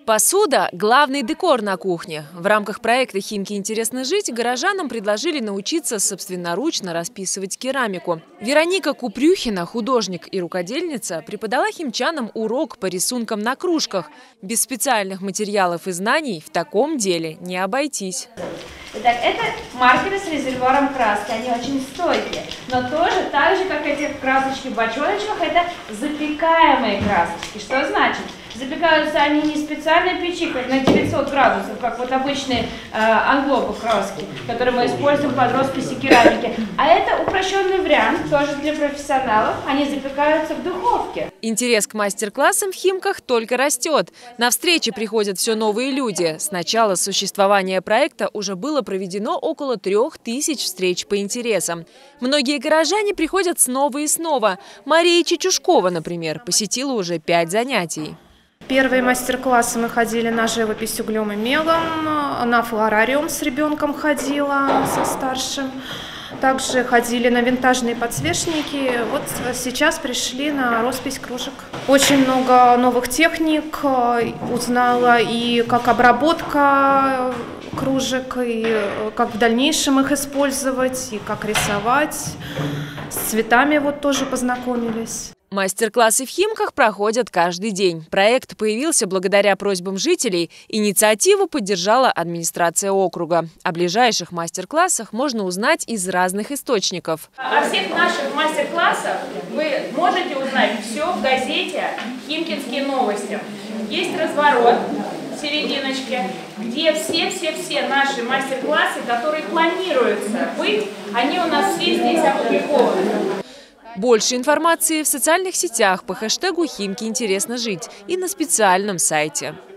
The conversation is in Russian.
Посуда – главный декор на кухне. В рамках проекта «Химки интересно жить» горожанам предложили научиться собственноручно расписывать керамику. Вероника Купрюхина, художник и рукодельница, преподала химчанам урок по рисункам на кружках. Без специальных материалов и знаний в таком деле не обойтись. Итак, это маркеры с резервуаром краски, они очень стойкие, но тоже, так же, как эти красочки в бочоночках, это запекаемые красочки. Что значит? Запекаются они не специальной печи, как на 900 градусов, как вот обычные англобы краски, которые мы используем под росписи керамики. А это упрощенный вариант, тоже для профессионалов, они запекаются в духовке. Интерес к мастер-классам в Химках только растет. На встречи приходят все новые люди. С начала существования проекта уже было проведено около 3000 встреч по интересам. Многие горожане приходят снова и снова. Мария Чичушкова, например, посетила уже 5 занятий. Первые мастер-классы мы ходили на живопись углем и мелом, на флорариум с ребенком ходила, со старшим. Также ходили на винтажные подсвечники. Вот сейчас пришли на роспись кружек. Очень много новых техник узнала, и как обработка кружек, и как в дальнейшем их использовать, и как рисовать. С цветами вот тоже познакомились. Мастер-классы в Химках проходят каждый день. Проект появился благодаря просьбам жителей. Инициативу поддержала администрация округа. О ближайших мастер-классах можно узнать из разных источников. О всех наших мастер-классах вы можете узнать все в газете «Химкинские новости». Есть разворот в серединочке, где все наши мастер-классы, которые планируются быть, они у нас все здесь опубликованы. Больше информации в социальных сетях по хэштегу «Химки интересно жить» и на специальном сайте.